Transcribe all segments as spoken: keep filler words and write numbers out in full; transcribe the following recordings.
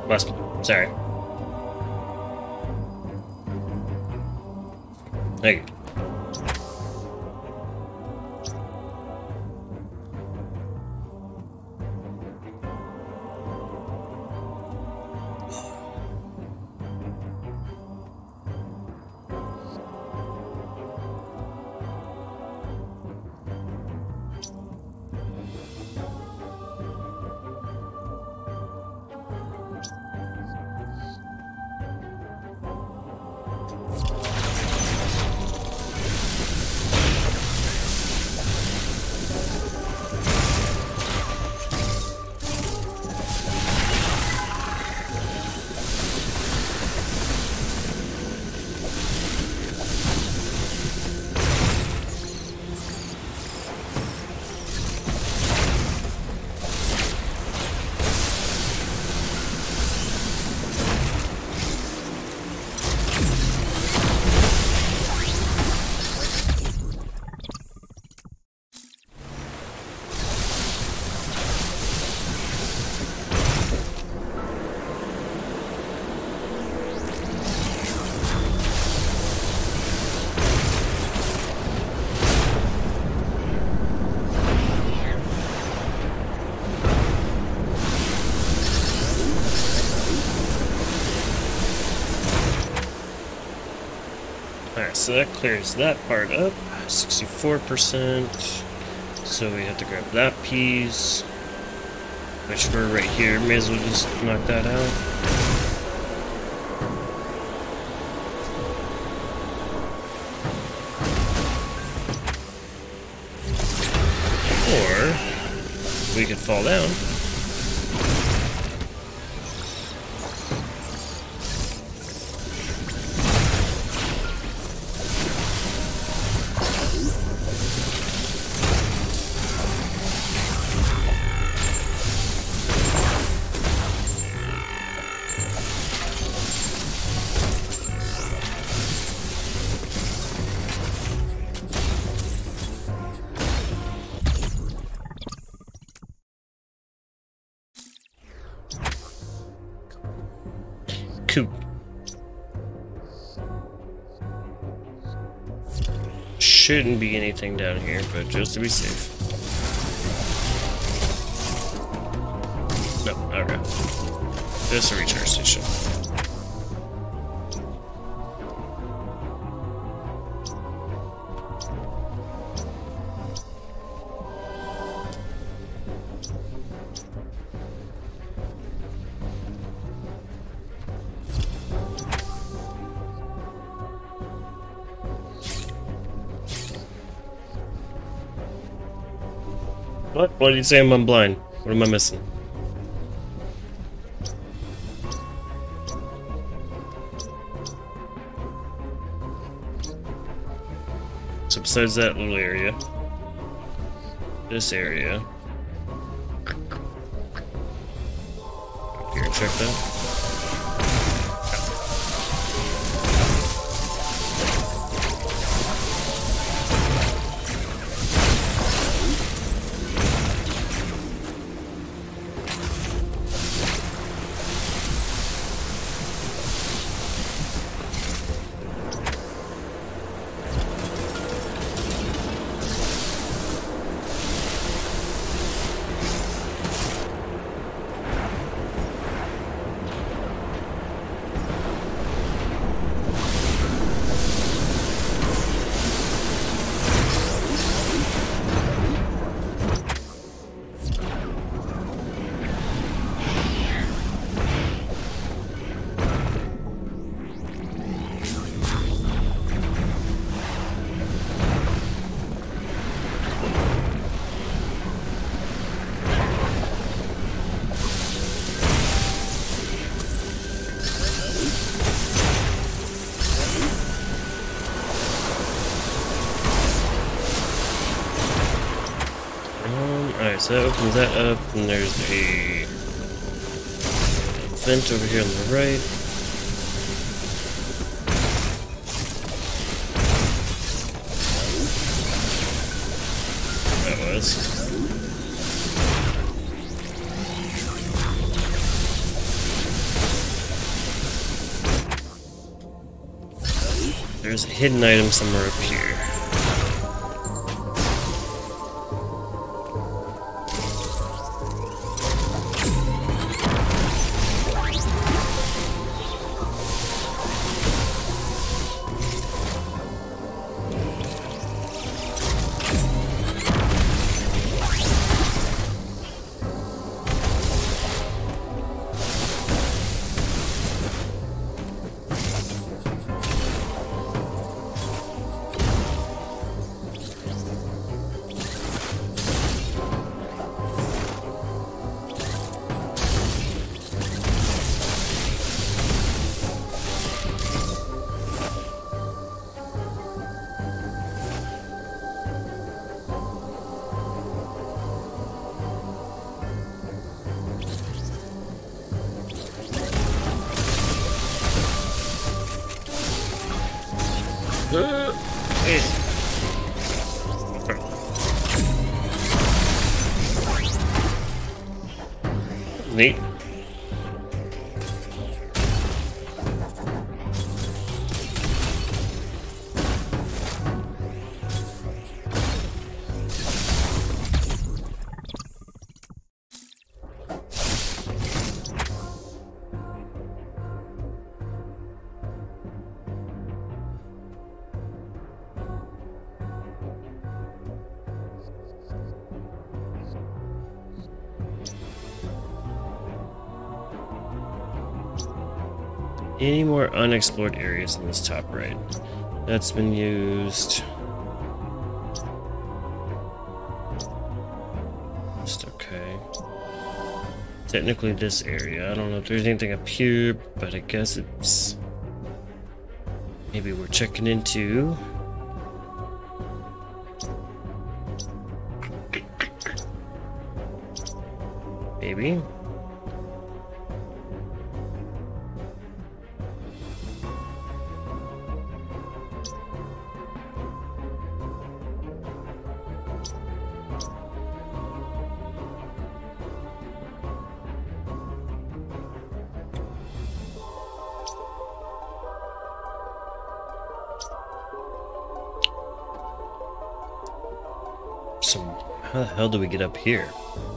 Must. Sorry. Thank you. Alright, so that clears that part up. sixty-four percent. So we have to grab that piece. Which we're right here. May as well just knock that out. Or we could fall down. Cool. Shouldn't be anything down here, but just to be safe. No, okay. Just a recharge station. What? What did you say? I'm blind. What am I missing? So besides that little area, this area. Here, check that. Alright, so that opens that up, and there's a vent over here on the right. That was. There's a hidden item somewhere up here. Uh, hey. Neat. Any more unexplored areas in this top right? That's been used. Just okay. Technically this area. I don't know if there's anything up here, but I guess it's... Maybe we're checking into... Maybe. So, how the hell do we get up here?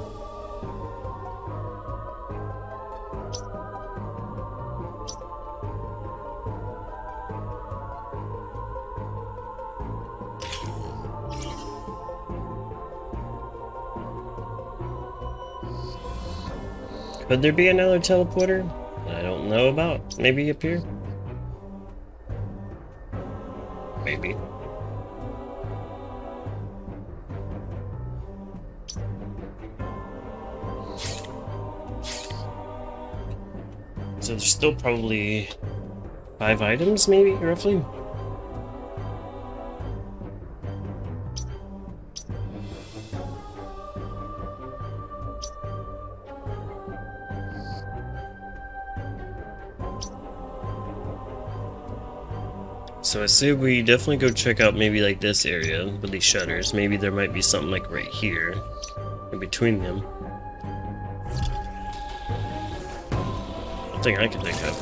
Could there be another teleporter that I don't know about? Maybe up here? Maybe. So there's still probably five items, maybe, roughly? So I say we definitely go check out maybe like this area with these shutters. Maybe there might be something like right here in between them. Thing I can think of.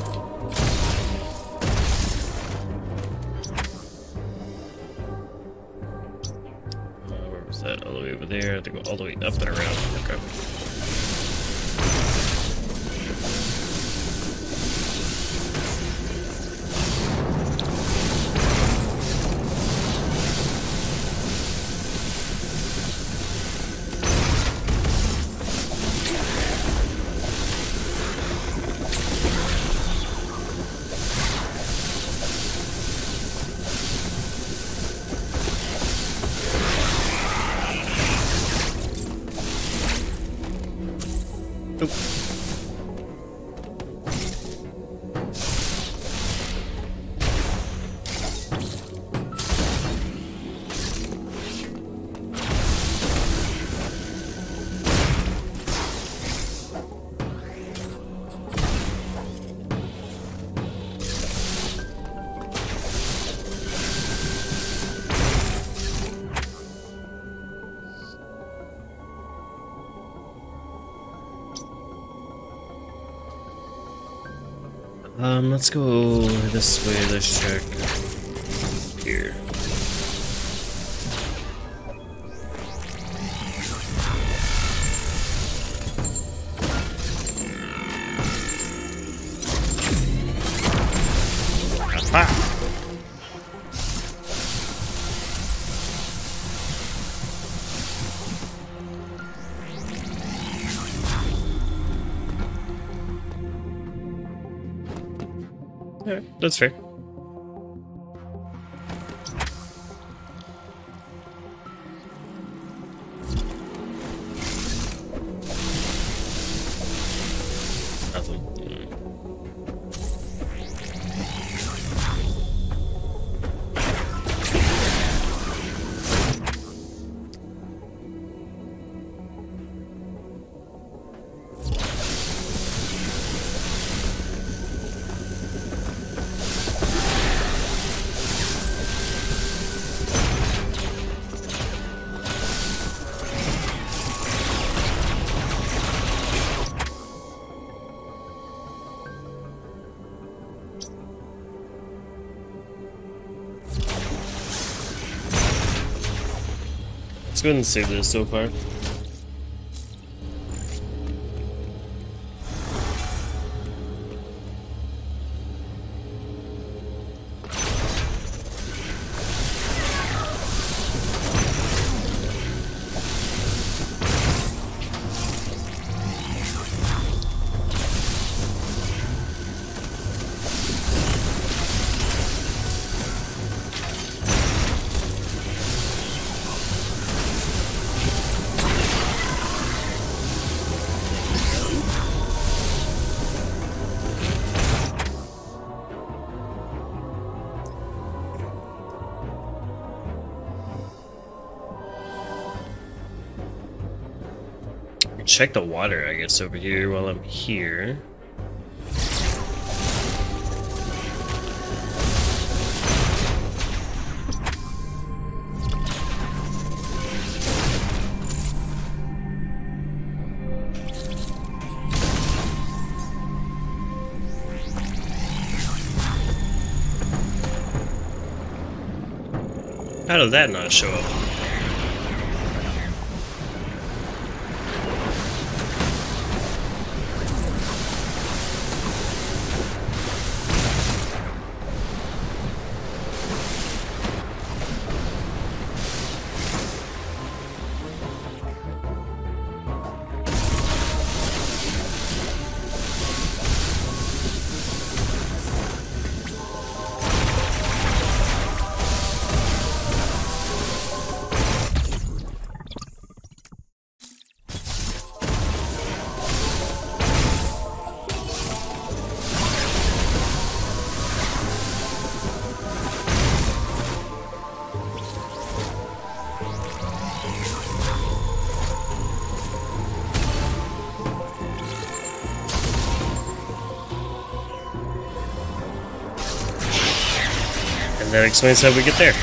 Uh, where was that? All the way over there. I have to go all the way up and around. Okay. Oop. Um, let's go this way, let's check. here. Ah! Alright, that's fair. Nothing. Let's go ahead and save this so far. Check the water, I guess, over here while I'm here. How did that not show up? And that explains how we get there.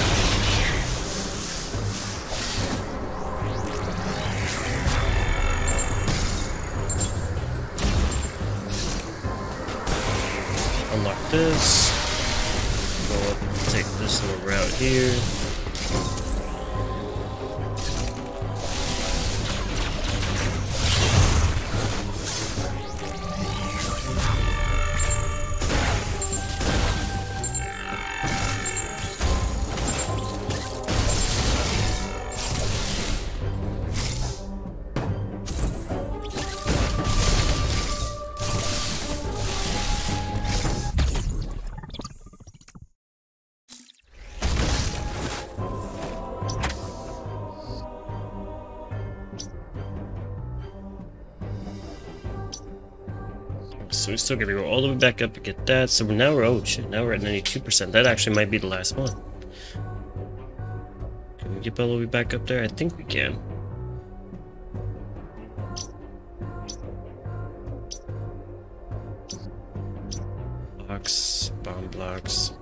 Unlock this. Go up and take this little route here. So we still gotta go all the way back up to get that. So now we're, oh shit, now we're at ninety-two percent. That actually might be the last one. Can we get all the way back up there? I think we can. Blocks, bomb blocks.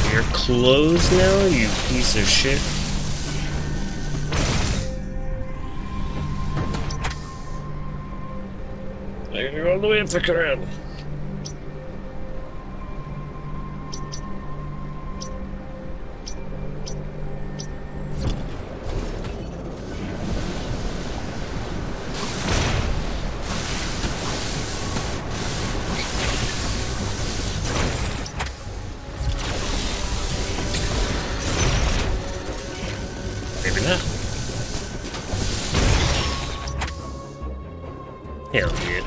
You're closed now, you piece of shit. I gotta go all the way and pick it around. Maybe not. Hell yeah.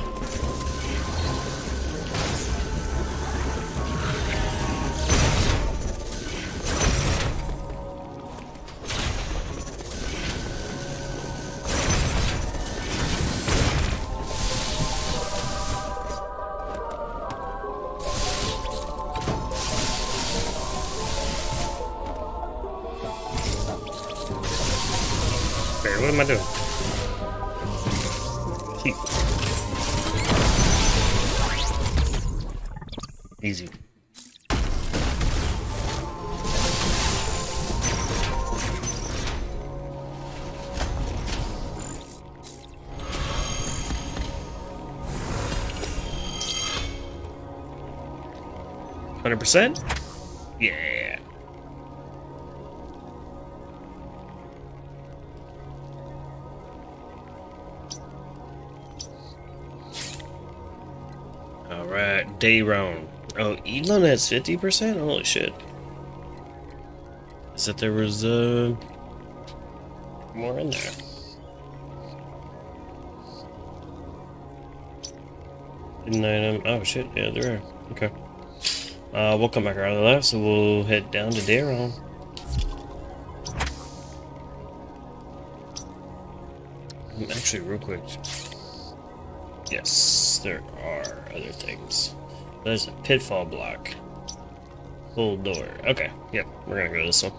Wait, what am I doing? Keep. Easy. Hundred percent? Yeah. Alright, day round. Oh, Elon has fifty percent? Holy shit. Is that there was uh more in there? Hidden item. Oh shit, yeah, there are. Okay. Uh we'll come back around to the left, so we'll head down to day round. Actually, real quick. Yes, there are other things. There's a pitfall block. Full door. Okay, yep, we're gonna go this one.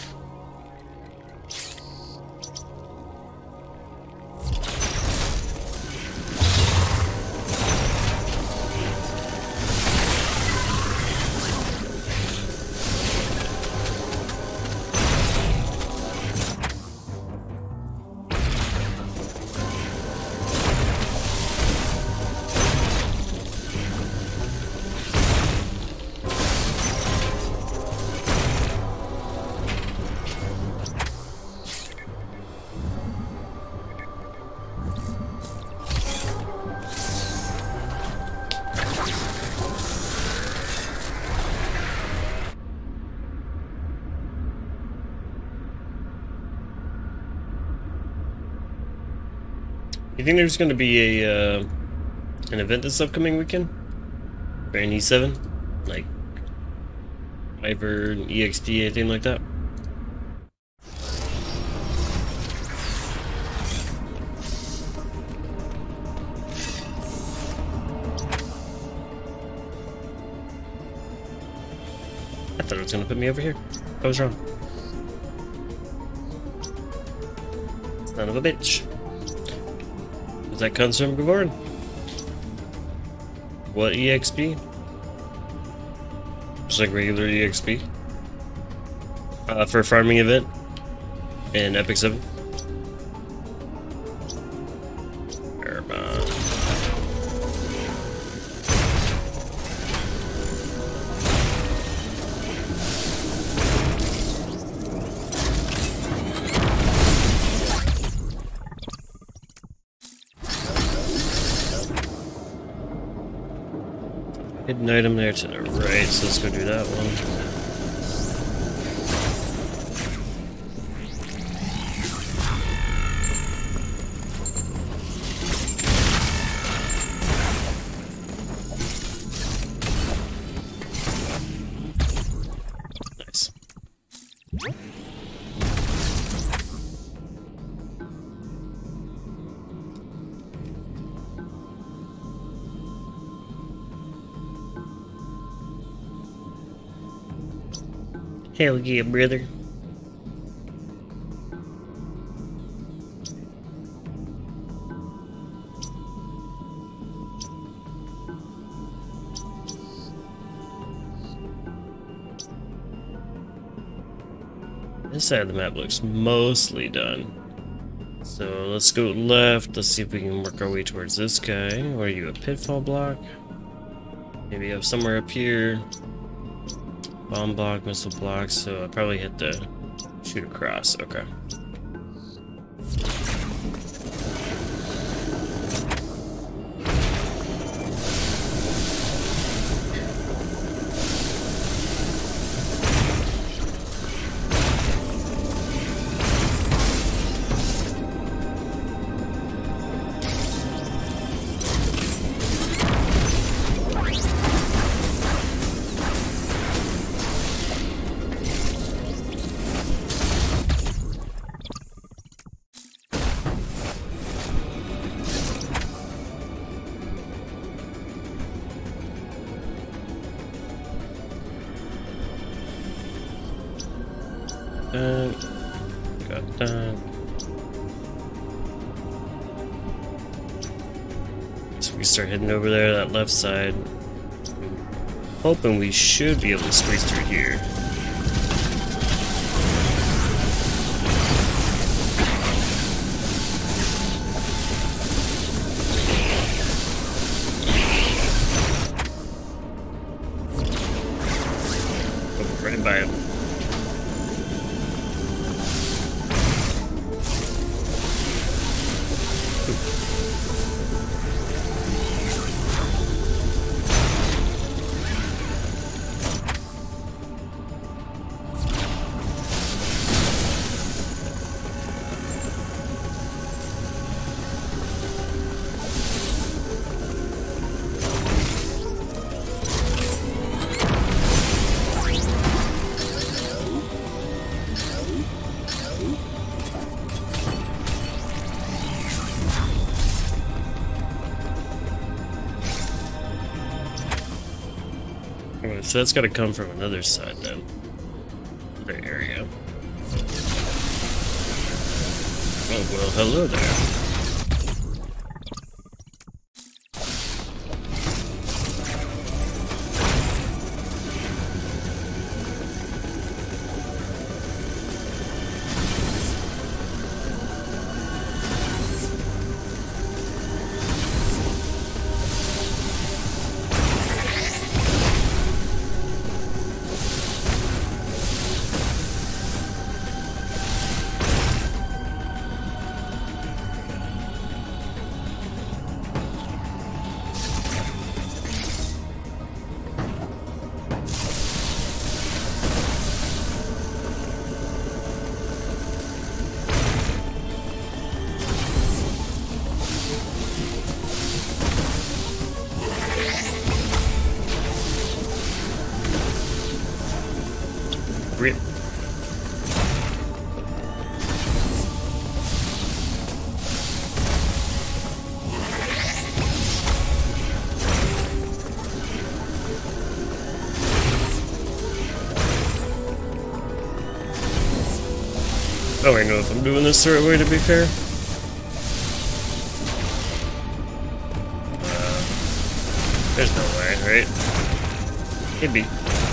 You think there's going to be a uh, an event this upcoming weekend? For an E seven? Like Ivor, E X P, anything like that? I thought it was going to put me over here. I was wrong. Son of a bitch. That comes from Gavard. What E X P? Just like regular E X P. Uh, for a farming event in Epic seven. Hidden item there to the right, so let's go do that one. Nice. Hell yeah, brother. This side of the map looks mostly done. So let's go left. Let's see if we can work our way towards this guy. What are you, a pitfall block? Maybe you have somewhere up here. Bomb block, missile block. So I probably hit the shoot across. Okay. Uh, got that. So we start heading over there, that left side. Hoping we should be able to squeeze through here. Oh, right by him. Alright, so that's got to come from another side then. Other area. Oh, well, hello there. Rip. Oh, I know if I'm doing this the right way, to be fair. Uh, there's no way, right? Maybe.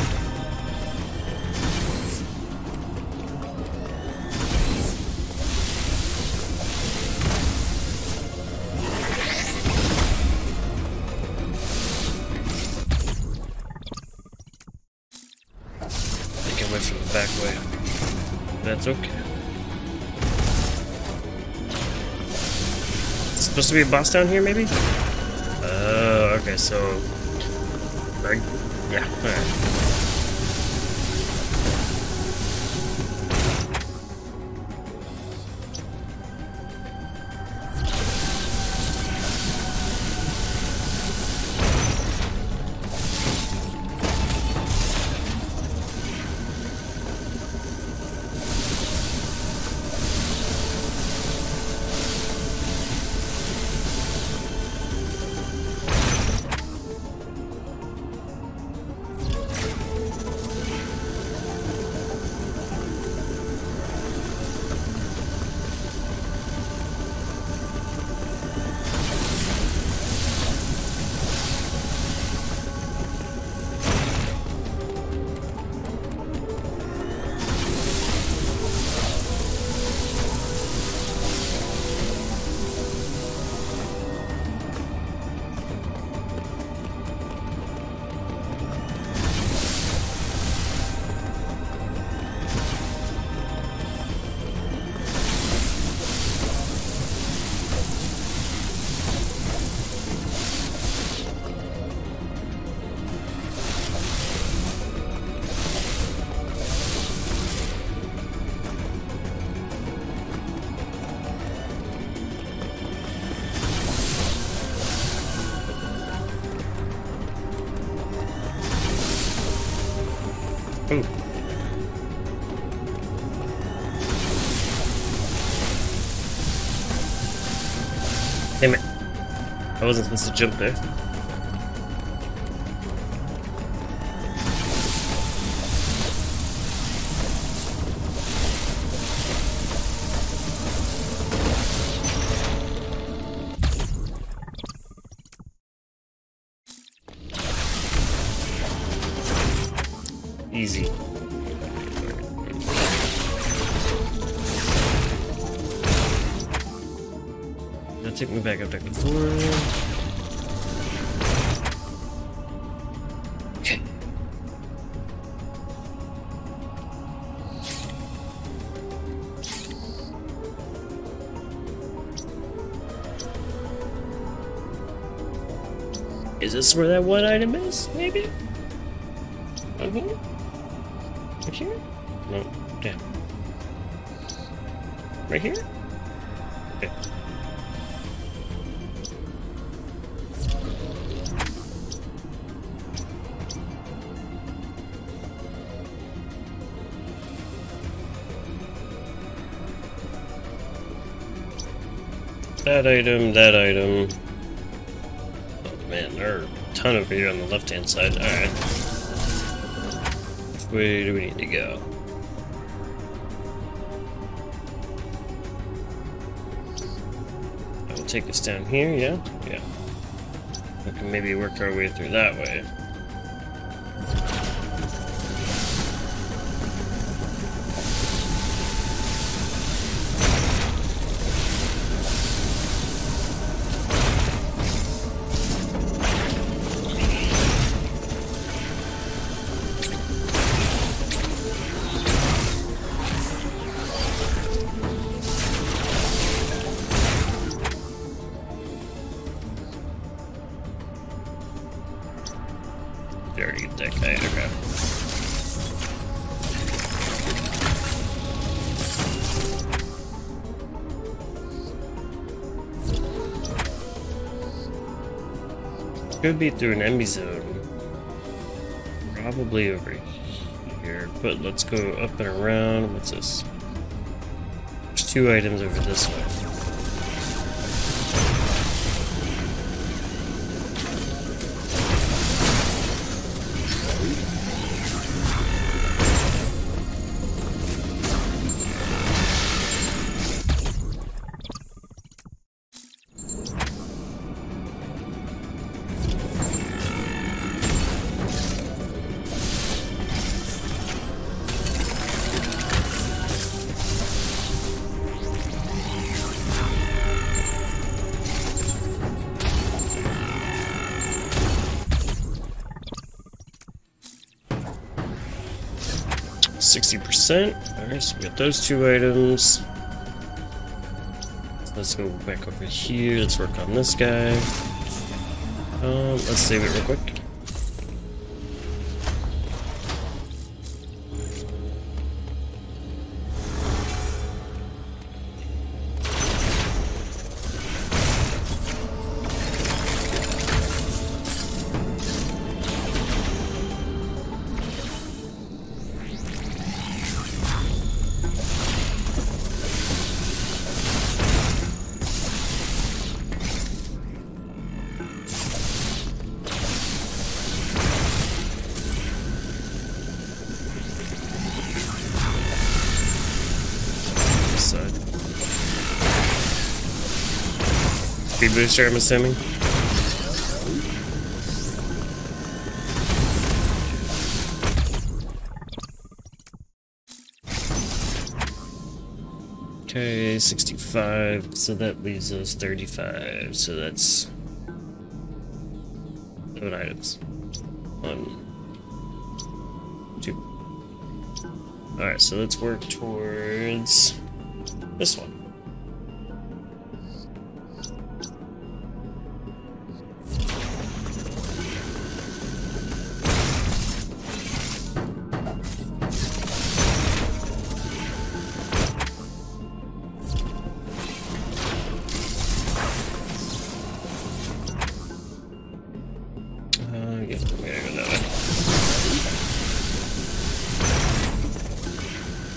From the back way. That's okay. It's supposed to be a boss down here, maybe? Oh, uh, okay, so... Right? Yeah, alright. Damn it. I wasn't supposed to jump there. Easy. That'll take me back up back before. Okay. Is this where that one item is? Maybe? Okay. Right here? No, damn. Right here? Okay. That item, that item. Oh man, there are a ton over here on the left-hand side. Alright. Which way do we need to go? That will take us down here, yeah? Yeah. We can maybe work our way through that way. They already get that guy, okay. Could be through an enemy zone. Probably over here, but let's go up and around. What's this? There's two items over this way. sixty percent. Alright, so we got those two items. Let's go back over here. Let's work on this guy. Um, let's save it real quick. Speed booster, I'm assuming. Okay, sixty-five, so that leaves us thirty-five, so that's seven items. One, two. Alright, so let's work towards this one.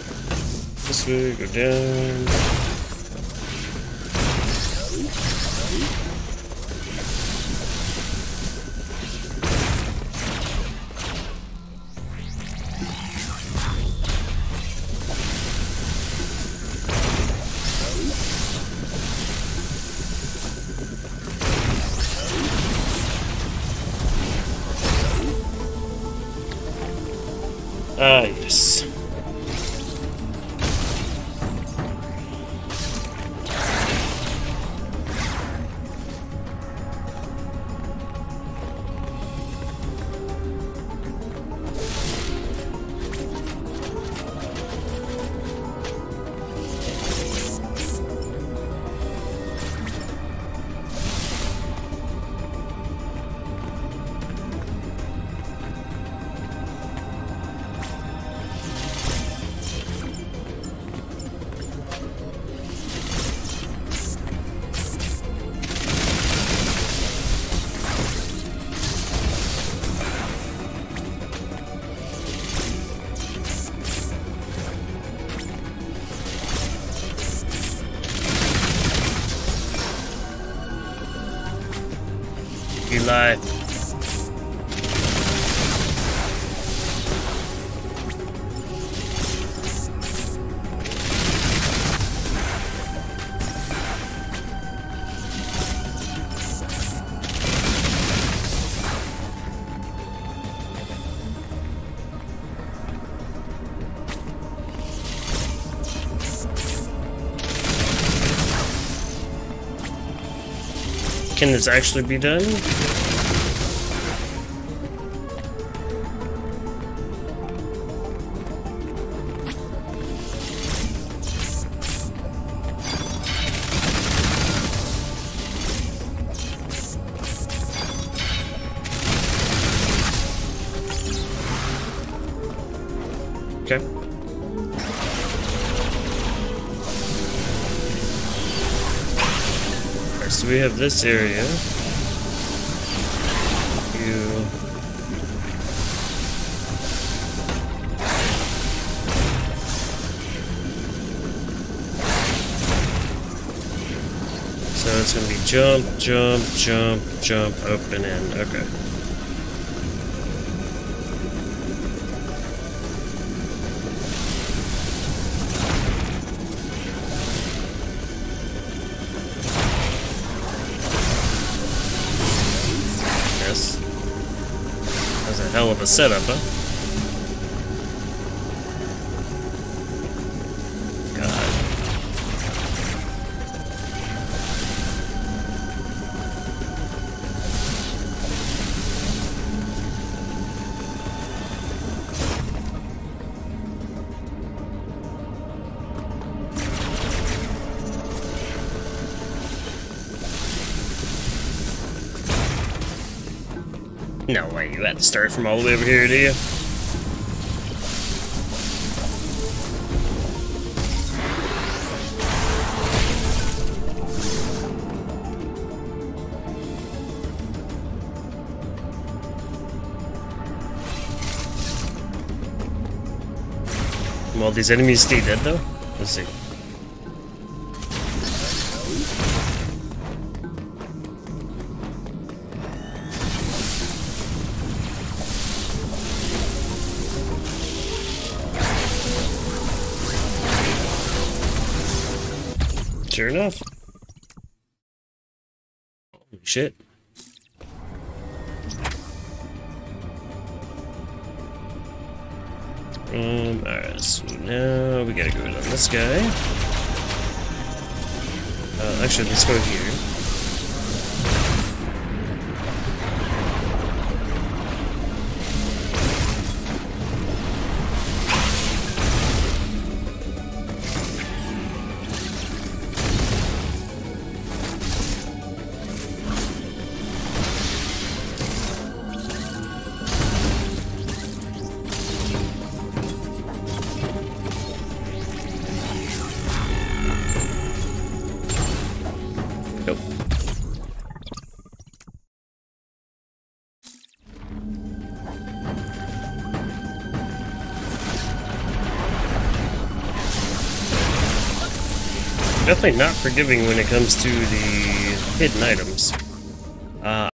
This way, go down. Ah, yes. Eli. Can this actually be done? Okay. Alright, so we have this area. You... So it's gonna be jump, jump, jump, jump, up and in. Okay. Hell of a setup, huh? God. No way, you had to start from all the way over here, do you? Will these enemies stay dead, though? Let's see. Sure enough. Holy shit. Um, alright, so now we gotta go on this guy. Uh, actually, let's go here. Definitely not forgiving when it comes to the hidden items. Uh,